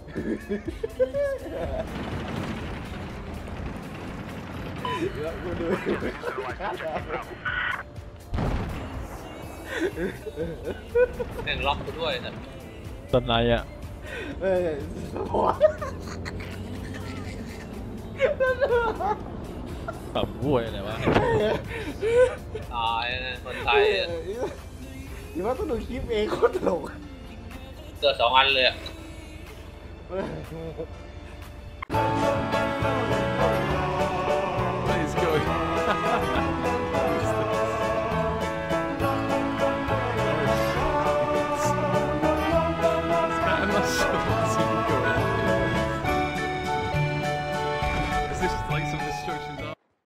แม่งล็อกกูด้วยนะตอนไหนอ่ะขับบ้วยอะไรวะตายนะคนไทยอะที่ว่าต้องดูคลิปเองโคตรตลกเกิด2 อันเลยอะ